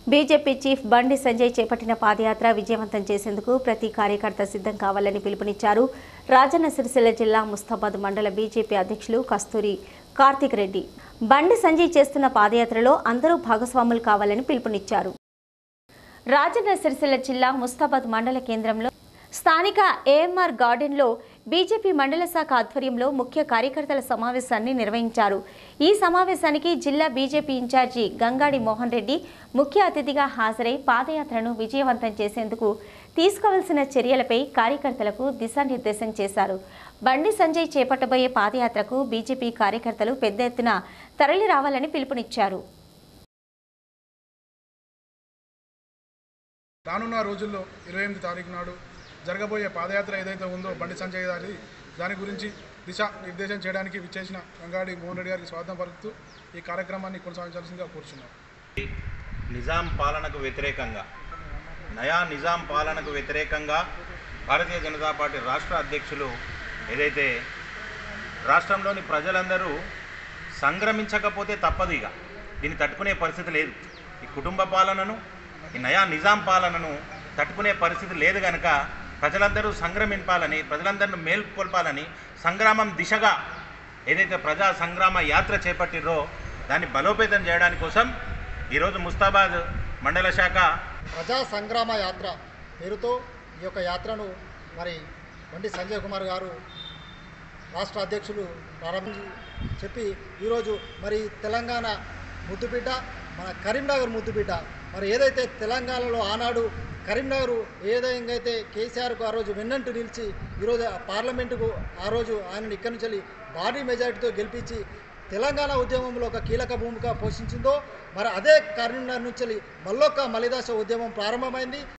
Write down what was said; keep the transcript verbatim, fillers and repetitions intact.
BJP chief Bandi Sanjay చేపట్టిన పాదయాత్ర విజయవంతం చేసేందుకు ప్రతి కార్యకర్త సిద్ధం కావాలని పిలుపునిచ్చారు. రాజన్న సిరిసిల్ల జిల్లా ముస్తాబాద్ మండల బీజేపీ అధ్యక్షులు కస్తూరి కార్తిక్ రెడ్డి బండి సంజయ్ చేస్తున్న పాదయాత్రలో అందరూ భాగస్వాములు కావాలని పిలుపునిచ్చారు. రాజన్న సిరిసిల్ల జిల్లా ముస్తాబాద్ మండల కేంద్రంలో స్థానిక ఏఎంఆర్ గార్డెన్లో బీజేపీ మండల శాఖ ఆధ్వర్యంలో ముఖ్య కార్యకర్తల సమావేశాన్ని నిర్వహించారు. ఈ సమావేశానికి జిల్లా బీజేపీ ఇన్ఛార్జి గంగాడి మోహన్ రెడ్డి ముఖ్య అతిథిగా హాజరై పాదయాత్రను విజయవంతం చేసేందుకు తీసుకోవాల్సిన చర్యలపై కార్యకర్తలకు దిశానిర్దేశం చేశారు. బండి సంజయ్ చేపట్టబోయే పాదయాత్రకు బీజేపీ కార్యకర్తలు పెద్ద ఎత్తున తరలి రావాలని పిలుపునిచ్చారు. రానున్న రోజుల్లో ఇరవై ఎనిమిది తారీఖు నాడు జరగబోయే పాదయాత్ర ఏదైతే ఉందో బండి సంజయ్ గారి దాని గురించి దిశ నిర్దేశం చేయడానికి విచ్చేసిన గంగాడి మోహన్ రెడ్డి గారికి స్వాగతం పలుకుతూ ఈ కార్యక్రమాన్ని కొనసాగించాల్సిందిగా కోరుచున్నాం. నిజాం పాలనకు వ్యతిరేకంగా నయా నిజాం పాలనకు వ్యతిరేకంగా భారతీయ జనతా పార్టీ రాష్ట్ర అధ్యక్షులు ఏదైతే రాష్ట్రంలోని ప్రజలందరూ సంగ్రమించకపోతే తప్పదు, ఇక దీన్ని తట్టుకునే పరిస్థితి లేదు. ఈ కుటుంబ పాలనను ఈ నయా నిజాం పాలనను తట్టుకునే పరిస్థితి లేదు కనుక ప్రజలందరూ సంగ్రమింపాలని, ప్రజలందరినీ మేల్కొల్పాలని సంగ్రామం దిశగా ఏదైతే ప్రజా సంగ్రామ యాత్ర చేపట్టిరో దాన్ని బలోపేతం చేయడానికి కోసం ఈరోజు ముస్తాబాద్ మండల శాఖ ప్రజా సంగ్రామ యాత్ర పేరుతో ఈ యొక్క యాత్రను మరి బండి సంజయ్ కుమార్ గారు రాష్ట్ర అధ్యక్షులు ప్రారంభించి చెప్పి ఈరోజు మరి తెలంగాణ ముద్దుబిడ్డ మన కరీంనగర్ ముద్దుబిడ్డ మరి ఏదైతే తెలంగాణలో ఆనాడు కరీంనగర్ ఏదైతే కేసీఆర్కు ఆ రోజు వెన్నంటూ నిలిచి ఈరోజు పార్లమెంటుకు ఆ రోజు ఆయనను ఇక్కడి నుంచి భారీ మెజార్టీతో గెలిపించి తెలంగాణ ఉద్యమంలో ఒక కీలక భూమిక పోషించిందో మరి అదే కరీంనగర్ నుంచి మళ్ళొక్క మలిదాస ఉద్యమం ప్రారంభమైంది.